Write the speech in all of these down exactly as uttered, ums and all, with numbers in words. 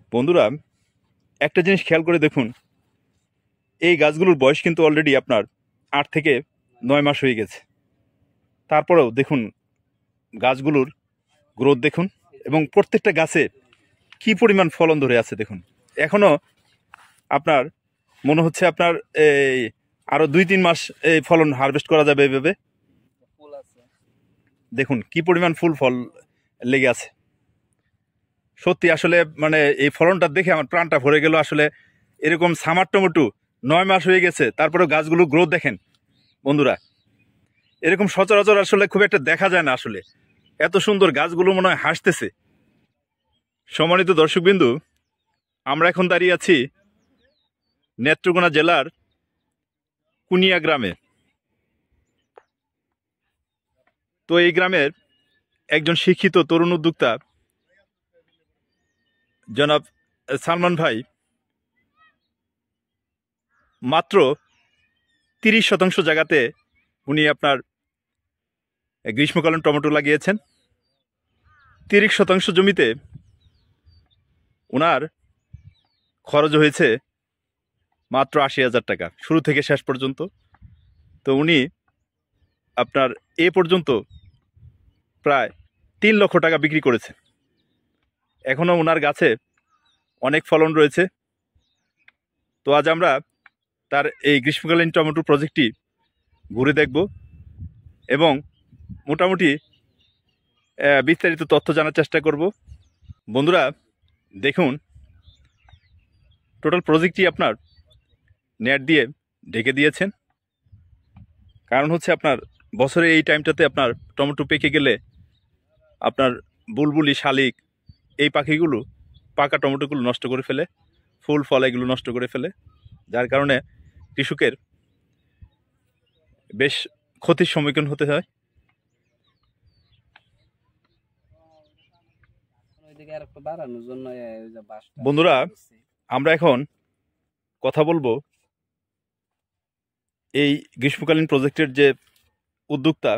বন্ধুরা, একটা জিনিস খেয়াল করে দেখুন, এই গাছগুলোর বয়স কিন্তু অলরেডি আপনার আট থেকে নয় মাস হয়ে গেছে। তারপরেও দেখুন গাছগুলোর গ্রোথ দেখুন, এবং প্রত্যেকটা গাছে কি পরিমাণ ফলন ধরে আছে দেখুন। এখনো আপনার মনে হচ্ছে আপনার এই আরো দুই তিন মাস এই ফলন হারভেস্ট করা যাবে এভাবে। দেখুন কি পরিমাণ ফুল ফল লেগে আছে। সত্যি আসলে মানে এই ফলনটা দেখে আমার প্রাণটা ভরে গেল। আসলে এরকম সামার টমেটো নয় মাস হয়ে গেছে, তারপরে গাছগুলো গ্রোথ দেখেন বন্ধুরা, এরকম সচরাচর আসলে খুব একটা দেখা যায় না। আসলে এত সুন্দর গাছগুলো মনে হয় হাসতেছে। সম্মানিত দর্শকবিন্দু, আমরা এখন দাঁড়িয়ে আছি নেত্রকোনা জেলার কুনিয়া গ্রামে। তো এই গ্রামের একজন শিক্ষিত তরুণ উদ্যোক্তা জনাব সালমান ভাই মাত্র তিরিশ শতাংশ জায়গাতে উনি আপনার গ্রীষ্মকালীন টমেটো লাগিয়েছেন। তিরিশ শতাংশ জমিতে ওনার খরচ হয়েছে মাত্র আশি হাজার টাকা শুরু থেকে শেষ পর্যন্ত। তো উনি আপনার এ পর্যন্ত প্রায় তিন লক্ষ টাকা বিক্রি করেছে। এখনও ওনার গাছে অনেক ফলন রয়েছে। তো আজ আমরা তার এই গ্রীষ্মকালীন টমেটো প্রজেক্টটি ঘুরে দেখব এবং মোটামুটি বিস্তারিত তথ্য জানার চেষ্টা করব। বন্ধুরা দেখুন, টোটাল প্রজেক্টটি আপনার নেট দিয়ে ঢেকে দিয়েছেন। কারণ হচ্ছে আপনার বছরে এই টাইমটাতে আপনার টমেটো পেকে গেলে আপনার বুলবুলি, শালিক এই পাখিগুলো পাকা টমেটোগুলো নষ্ট করে ফেলে, ফুল ফল এগুলো নষ্ট করে ফেলে, যার কারণে কৃষকের বেশ ক্ষতির সম্মুখীন হতে হয়। বন্ধুরা, আমরা এখন কথা বলবো এই গ্রীষ্মকালীন প্রজেক্টের যে উদ্যোক্তা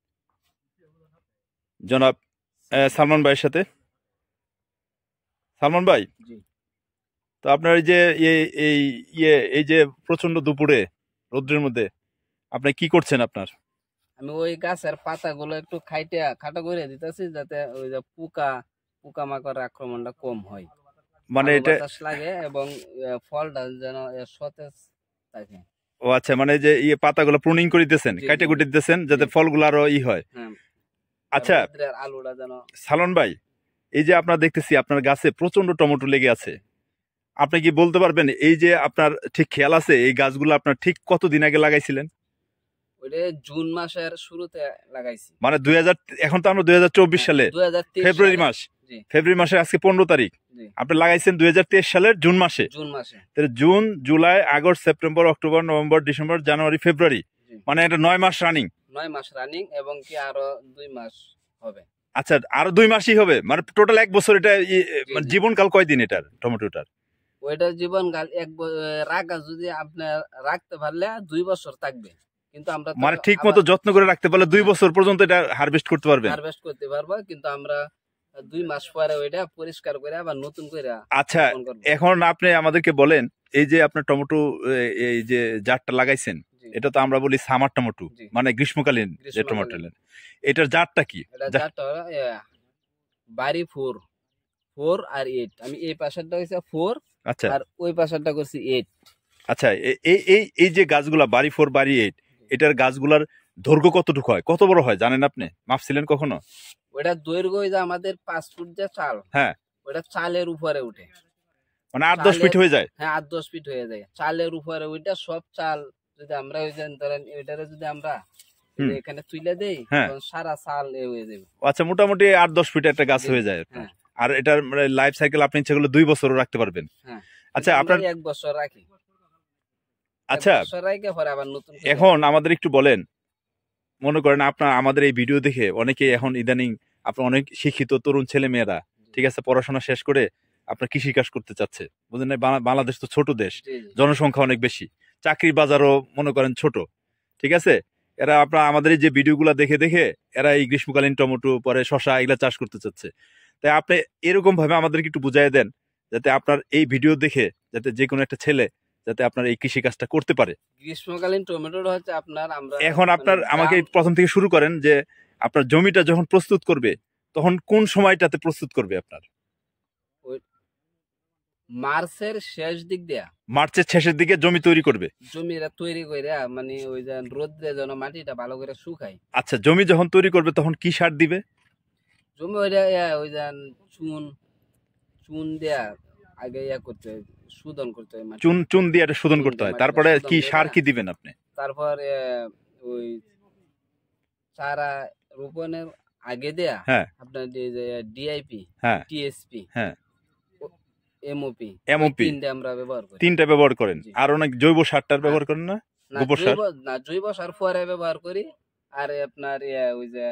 জনাব সালমান ভাইয়ের সাথে। সালমান ভাই, তো আপনার এই যে এই ইয়ে এই যে প্রচন্ড দুপুরে রোদ্রের মধ্যে আপনি কি করছেন? আপনার আমি ওই গাছের পাতাগুলো একটু খাইটা খাটো করে দিতেছি, যাতে ওই যে পোকা পোকা মাকড় আক্রমণটা কম হয়, মানে এটা লাগে এবং ফলটা যেন সতেজ থাকে। ও আচ্ছা, মানে যে ইয়ে পাতাগুলো প্রুনিং করে দিতেছেন, কাইটা কুটে দিতেছেন যাতে ফলগুলো আরো ই হয়। আচ্ছা আলুটা যেন। সালমান ভাই, এই যে আপনার দেখতেছি আপনার গাছে প্রচন্ড টমেটো লেগে আছে, আপনি কি বলতে পারবেন এই যে আপনার ঠিক খেয়াল আছে এই গাছগুলো আপনার ঠিক কতদিন আগে লাগাইছিলেন? ওইটা জুন মাসের শুরুতে লাগাইছি। মানে দুই হাজার এখন তো আমরা দুই হাজার চব্বিশ সালে ফেব্রুয়ারি মাস, ফেব্রুয়ারি মাসের আজকে পনেরো তারিখ, আপনি লাগাইছেন দুই হাজার তেইশ সালের জুন মাসে। জুন মাসে তাহলে June, July, August, September, October, November, December, January, February, মানে এটা নয় মাস রানিং। নয় মাস রানিং এবং কি আরো দুই মাস হবে। আচ্ছা, আরো দুই মাসই হবে, মানে টোটাল এক বছর। এটা মানে জীবনকাল কয়দিন এটার টমেটোটার? ওইটার জীবনকাল এক রাখা যদি আপনার রাখতে পারলে দুই বছর থাকবে, কিন্তু আমরা মানে ঠিক মতো যত্ন করে রাখতে পারলে দুই বছর পর্যন্ত এটা হারভেস্ট করতে পারবে। হারভেস্ট করতে পারবো, কিন্তু আমরা দুই মাস পরে ওইটা পরিষ্কার করে আবার নতুন করে। আচ্ছা, এখন আপনি আমাদেরকে বলেন এই যে আপনার টমেটো এই যে জাতটা লাগাইছেন, এটা তো আমরা বলি সামার টমেটো, মানে গ্রীষ্মকালীন যে টমেটো, এটার জাতটা কি? জাতটা বাড়ি ফোর ফোর আর এইট। আমি এই পাশেরটা হইছে ফোর, আচ্ছা, আর ওই পাশেরটা করছি এইট। আচ্ছা, এই এই এই যে গাছগুলা বাড়ি ফোর, বাড়ি এইট, এটার গাছগুলার দৈর্ঘ্য কতটুকু হয়, কত বড় হয় জানেন আপনি? মাপছিলেন কখনো? ওইটা দৈর্ঘ্য যে আমাদের পাঁচ ফুট যে চাল, হ্যাঁ, ওইটা চালের উপরে উঠে, মানে আট দশ ফিট হয়ে যায়। হ্যাঁ, আট দশ ফিট হয়ে যায় চালের উপরে। ওইটা সব চাল যদি আমরা ওই যে ধরেন ওইটারে যদি আমরা এখানে তুলে দেই, সারা চাল এ হয়ে যাবে। আচ্ছা, মোটামুটি আট দশ ফিট একটা গাছ হয়ে যায়। আর এটার লাইফ সাইকেল আপনি সেগুলো দুই বছরও রাখতে পারবেন। আচ্ছা, আপনার এক বছর রাখি। আচ্ছা, এখন আমাদের একটু বলেন, মনে করেন আপনার আমাদের এই ভিডিও দেখে অনেকে এখন ইদানিং আপনার অনেক শিক্ষিত তরুণ ছেলে মেয়েরা, ঠিক আছে, পড়াশোনা শেষ করে আপনার কৃষিকাজ করতে চাচ্ছে, বুঝলেন? বাংলাদেশ তো ছোট দেশ, জনসংখ্যা অনেক বেশি, চাকরির বাজারও মনে করেন ছোট, ঠিক আছে। এরা আপনার আমাদের এই যে ভিডিওগুলো দেখে দেখে এরা এই গ্রীষ্মকালীন টমেটো, পরে শশা, এগুলা চাষ করতে চাচ্ছে। তাই আপনি এরকম ভাবে আমাদেরকে একটু বুঝাই দেন যাতে আপনার এই ভিডিও দেখে যাতে যে কোনো একটা ছেলে যাতে আপনার এই কৃষি কাজটা করতে পারে। গ্রীষ্মকালীন টমেটোটা হচ্ছে আপনার আমরা এখন আপনার আমাকে প্রথম থেকে শুরু করেন যে আপনার জমিটা যখন প্রস্তুত করবে তখন কোন সময়টাতে প্রস্তুত করবে আপনার? মার্চের শেষ দিক দিয়া, মার্চের শেষের দিকে জমি তৈরি করবে। জমিটা তৈরি কইরা মানে ওই যে রোদে যেন মাটিটা ভালো করে শুকায়। আচ্ছা, জমি যখন তৈরি করবে তখন কি সার দিবে? জমি ওইটা ওই যে চুন চুন দেয়া আগে ইয়া করতে হয়, শোধন করতে হয়, চুন চুন দিয়ে এটা শোধন করতে হয়। তারপরে কি সার কি দিবেন আপনি? তারপর ওই চারা রোপণের আগে দেয়া হ্যাঁ আপনার ডিআইপি, হ্যাঁ টিএসপি, হ্যাঁ এমওপি, এমওপি তিনটা আমরা ব্যবহার করি। তিনটা ব্যবহার করেন। আর অনেক জৈব সারটার ব্যবহার করেন না? গোবর সার না, জৈব সার পরে ব্যবহার করি। আর আপনার ওই যে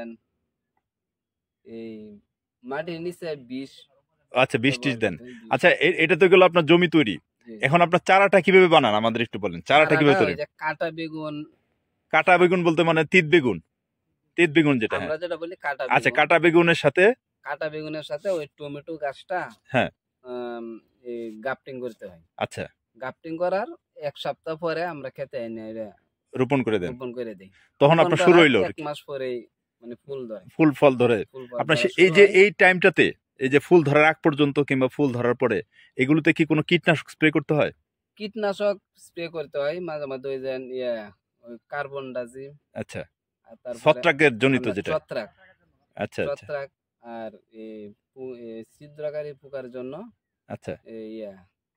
এই মাটির নিচে বিষ। আচ্ছা, বিষ টিষ দেন। আচ্ছা, এটা তো গেল আপনার জমি তৈরি। এখন আপনার চারাটা কিভাবে বানান আমাদের একটু বলেন। চারাটা কিভাবে তৈরি? কাটা বেগুন। কাটা বেগুন বলতে মানে তিত বেগুন? তিত বেগুন যেটা আমরা যেটা বলি কাটা বেগুন। আচ্ছা, কাটা বেগুনের সাথে কাটা বেগুনের সাথে ওই টমেটো গাছটা হ্যাঁ এই গ্রাফটিং করতে হয়। আচ্ছা, গ্রাফটিং করার এক সপ্তাহ পরে আমরা খেতে এনে রোপণ করে দেন। রোপণ করে দেই। তখন আপনার শুরু হইলো এক মাস পরেই মানে ফুল ধরে, ফুল ফল ধরে। আপনার এই যে এই টাইমটাতে এই যে ফুল ধরার আগ পর্যন্ত কিংবা ফুল ধরার পরে এগুলোতে কি কোনো কীটনাশক স্প্রে করতে হয়? কীটনাশক স্প্রে করতে হয় মাঝে মাঝে ওই যে ইয়া ওই কার্বন ডাইজিম। আচ্ছা, ছত্রাকের জনিত যেটা ছত্রাক। আচ্ছা আচ্ছা, ছত্রাক আর এই ছিদ্রকারী পোকার জন্য আচ্ছা ইয়া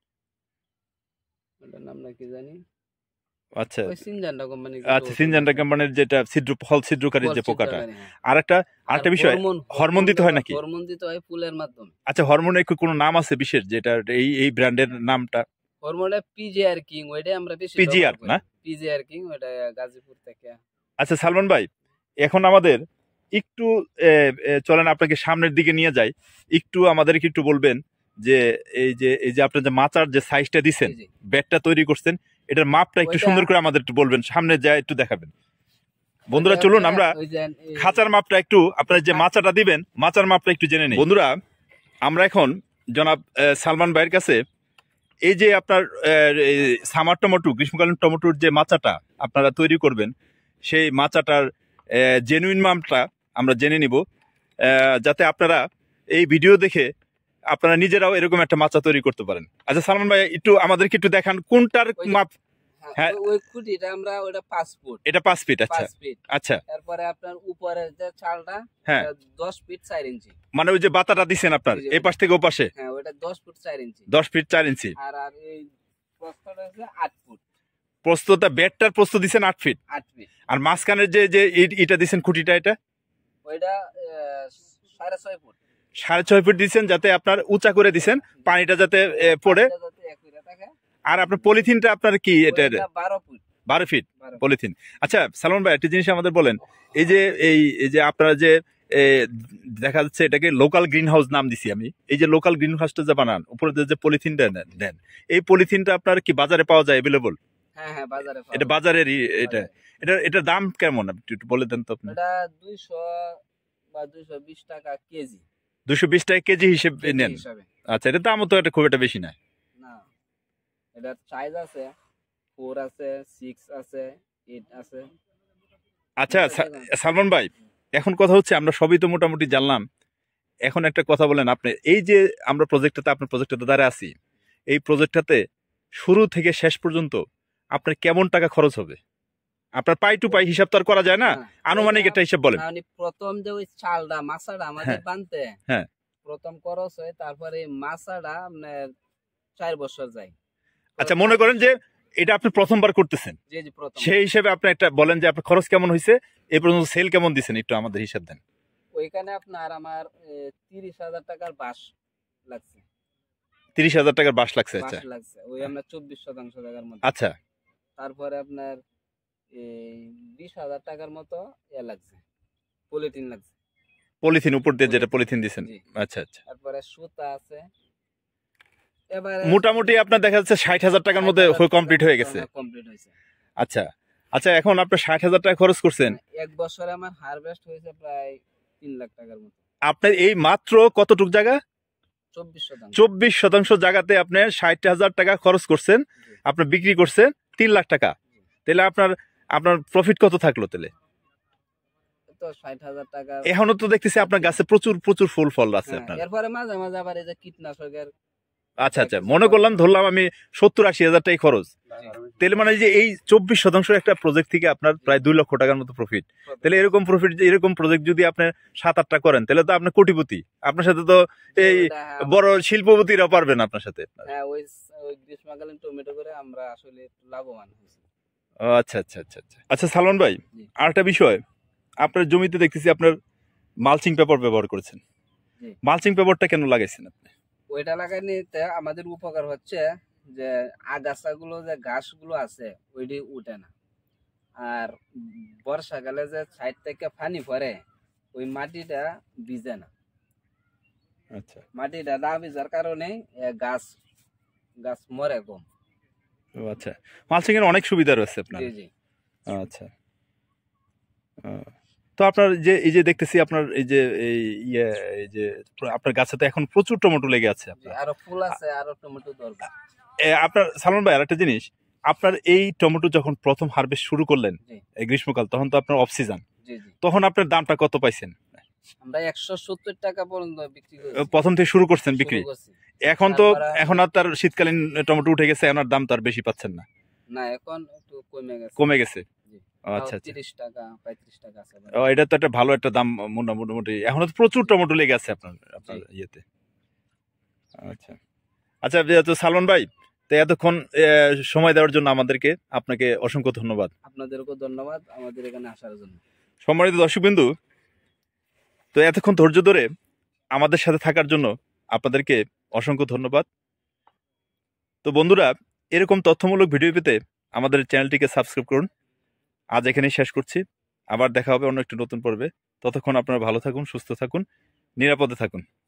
ওটার নাম না কি জানি। আচ্ছা, ওই সিনজান্ডা কোম্পানি। আচ্ছা, সিনজান্ডা কোম্পানির যেটা ছিদ্র ফল ছিদ্রকারী যে পোকাটা। আরেকটা আরেকটা বিষয়, হরমোন দিতে হয় নাকি? হরমোন দিতে হয় ফুলের মাধ্যমে। আচ্ছা, হরমোনের কি কোনো নাম আছে বিশেষ যেটা এই এই ব্র্যান্ডের নামটা? হরমোনটা পিজিআর কিং, ওইটাই আমরা বেশি পিজিআর না? পিজিআর কিং, ওটা গাজীপুর থেকে। আচ্ছা সালমান ভাই, এখন আমাদের একটু চলেন আপনাকে সামনের দিকে নিয়ে যাই। একটু আমাদেরকে একটু বলবেন যে এই যে এই যে আপনার যে মাচার যে সাইজটা দিছেন, ব্যাগটা তৈরি করছেন, এটার মাপটা একটু সুন্দর করে আমাদের একটু বলবেন, সামনে যায় একটু দেখাবেন। বন্ধুরা চলুন আমরা খাঁচার মাপটা একটু, আপনার যে মাচাটা দিবেন মাচার মাপটা একটু জেনে নিই। বন্ধুরা, আমরা এখন জনাব সালমান ভাইয়ের কাছে এই যে আপনার সামার টমেটো, গ্রীষ্মকালীন টমেটোর যে মাচাটা আপনারা তৈরি করবেন, সেই মাচাটার জেনুইন মাপটা আমরা জেনে নিব, যাতে আপনারা এই ভিডিও দেখে আপনারা নিজেরাও এরকম একটা মাচা তৈরি করতে পারেন। আচ্ছা সালমান ভাই, একটু আমাদেরকে একটু দেখান কোনটার মাপ। হ্যাঁ, ওই খুঁটিটা আমরা ওটা পাঁচ ফুট। এটা পাঁচ ফিট। আচ্ছা আচ্ছা, তারপরে আপনার উপরে যে চালটা হ্যাঁ দশ ফিট চার ইঞ্চি। মানে ওই যে বাতাটা দিছেন আপনার এই পাশ থেকে ও পাশে, হ্যাঁ ওটা দশ ফুট চার ইঞ্চি। দশ ফিট চার ইঞ্চি। আর আর এই প্রস্থটা হচ্ছে আট ফুট। প্রস্থটা বেডটার প্রস্থ দিছেন আট ফিট। আট ফিট। আর মাঝখানের যে যে এটা দিছেন খুঁটিটা, এটা ওইটা সাড়ে ছয় ফুট। সাড়ে ছয় ফুট দিচ্ছেন, যাতে আপনার উঁচা করে দিচ্ছেন পানিটা যাতে পড়ে। আর আপনার পলিথিনটা আপনার কি এটা? বারো ফুট। বারো ফিট পলিথিন। আচ্ছা সালমান ভাই, একটা জিনিস আমাদের বলেন, এই যে এই যে আপনারা যে দেখা যাচ্ছে এটাকে লোকাল গ্রিন হাউস নাম দিছি আমি, এই যে লোকাল গ্রিন হাউসটা যে বানান, উপরে যে পলিথিনটা দেন, এই পলিথিনটা আপনার কি বাজারে পাওয়া যায় অ্যাভেলেবল? হ্যাঁ হ্যাঁ, বাজারে। এটা বাজারের এটা এটা এটার দাম কেমন একটু বলে দেন তো আপনি? এটা দুইশো বা দুইশো বিশ টাকা কেজি। দুইশো বিশ টাকা কেজি হিসেবে নেন? আচ্ছা, এটা দামও তো এটা খুব একটা বেশি না। না, এটার সাইজ আছে চার আছে, ছয় আছে, আট আছে। আচ্ছা সালমান ভাই, এখন কথা হচ্ছে আমরা সবই তো মোটামুটি জানলাম, এখন একটা কথা বলেন আপনি, এই যে আমরা প্রজেক্টটাতে আপনার প্রজেক্টটাতে দাঁড়ায় আছি, এই প্রজেক্টটাতে শুরু থেকে শেষ পর্যন্ত আপনার কেমন টাকা খরচ হবে? আপনার পাই টু পাই হিসাব তো আর করা যায় না, আনুমানিক একটা হিসাব বলেন। প্রথম যে ওই চালটা মাছাটা আমাদের বানতে হ্যাঁ প্রথম খরচ হয়, তারপরে মাছাটা আপনার চার বছর যায়। আচ্ছা, মনে করেন যে এটা আপনি প্রথমবার করতেছেন, সেই হিসেবে আপনি একটা বলেন যে আপনার খরচ কেমন হয়েছে, এই পর্যন্ত সেল কেমন দিচ্ছেন, একটু আমাদের হিসাব দেন। ওইখানে আপনার আমার তিরিশ হাজার টাকার বাঁশ লাগছে। তিরিশ হাজার টাকার বাঁশ লাগছে? আচ্ছা, লাগছে ওই আমরা চব্বিশ শতাংশ জায়গার মধ্যে। আচ্ছা, তারপরে আপনার এই বিশ হাজার টাকার মতো এ লাগছে, পলিথিন লাগছে। পলিথিন উপর দিয়ে যেটা পলিথিন দিচ্ছেন? আচ্ছা আচ্ছা। তারপরে সুতা আছে। মোটামুটি আপনার দেখা যাচ্ছে ষাট হাজার টাকার মধ্যে কমপ্লিট হয়ে গেছে। কমপ্লিট হয়েছে। আচ্ছা আচ্ছা, এখন আপনার ষাট হাজার টাকা খরচ করছেন, এক বছরে আমার হারভেস্ট হয়েছে প্রায় তিন লাখ টাকার মতো। আপনার এই মাত্র কতটুক জায়গা? চব্বিশ শতাংশ জায়গাতে আপনি ষাট হাজার টাকা খরচ করছেন, আপনি বিক্রি করছেন তিন লাখ টাকা। তাহলে আপনার আপনার প্রফিট কত থাকলো? তাহলে এখনো তো দেখতেছি আপনার গাছে প্রচুর প্রচুর ফুল ফল আছে আপনার। এরপরে মাঝে মাঝে আবার এই যে কীটনাশকের, আচ্ছা আচ্ছা, মনে করলাম ধরলাম আমি সত্তর আশি হাজার টাকা খরচ, তাহলে মানে যে এই চব্বিশ শতাংশ একটা প্রজেক্ট থেকে আপনার প্রায় দুই লক্ষ টাকার মতো প্রফিট। তাহলে এরকম প্রফিট, এরকম প্রজেক্ট যদি আপনি সাত আটটা করেন তাহলে তো আপনি কোটিপতি। আপনার সাথে তো এই বড় শিল্পপতিরা পারবেন আপনার সাথে। গ্রীষ্মকালীন টমেটো করে আমরা আসলে লাভবান হয়েছি। আচ্ছা আচ্ছা আচ্ছা আচ্ছা আচ্ছা সালমান ভাই, আরেকটা বিষয়, আপনার জমিতে দেখতেছি আপনার মালচিং পেপার ব্যবহার করেছেন। মালচিং পেপারটা কেন লাগাইছেন আপনি? ওইটা লাগাইতে আমাদের উপকার হচ্ছে যে আগাছাগুলো, যে ঘাসগুলো আছে ওইটি উঠে না, আর বর্ষাকালে যে সাইড থেকে পানি পড়ে ওই মাটিটা ভিজে না। আচ্ছা, মাটিটা না ভিজার কারণে গাছ গাছ মরে কম। আচ্ছা, মালচিং এর অনেক সুবিধা রয়েছে আপনার। জি জি। আচ্ছা, তো আপনার যে এই যে দেখতেছি আপনার এই যে এই ইয়ে এই যে আপনার গাছে তো এখন প্রচুর টমেটো লেগে আছে, আরো ফুল আছে, আরো টমেটো দরকার আপনার। সালমান ভাই, আরেকটা জিনিস, আপনার এই টমেটো যখন প্রথম হারভেস্ট শুরু করলেন এই গ্রীষ্মকাল, তখন তো আপনার অফ সিজন, তখন আপনার দামটা কত পাইছেন? আমরা একশো সত্তর টাকা পর্যন্ত বিক্রি করি। প্রথম থেকে শুরু করছেন বিক্রি। এখন তো এখন আর তার শীতকালীন টমেটো উঠে গেছে, এখন আর দাম তো আর বেশি পাচ্ছেন না। না, এখন একটু কমে গেছে। কমে গেছে। আচ্ছা, তিরিশ টাকা পঁয়ত্রিশ টাকা আছে। এটা তো একটা ভালো একটা দাম মোটামুটি। এখন তো প্রচুর টমেটো লেগে আছে আপনার আপনার ইয়েতে। আচ্ছা আচ্ছা, তো সালমান ভাই, তো এতক্ষণ সময় দেওয়ার জন্য আমাদেরকে আপনাকে অসংখ্য ধন্যবাদ। আপনাদেরকেও ধন্যবাদ আমাদের এখানে আসার জন্য। সম্মানিত দর্শকবৃন্দু, তো এতক্ষণ ধৈর্য ধরে আমাদের সাথে থাকার জন্য আপনাদেরকে অসংখ্য ধন্যবাদ। তো বন্ধুরা, এরকম তথ্যমূলক ভিডিও পেতে আমাদের চ্যানেলটিকে সাবস্ক্রাইব করুন। আজ এখানেই শেষ করছি, আবার দেখা হবে অন্য একটি নতুন পর্বে। ততক্ষণ আপনারা ভালো থাকুন, সুস্থ থাকুন, নিরাপদে থাকুন।